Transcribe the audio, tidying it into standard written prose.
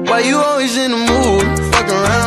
Why you always in the mood? Fuck around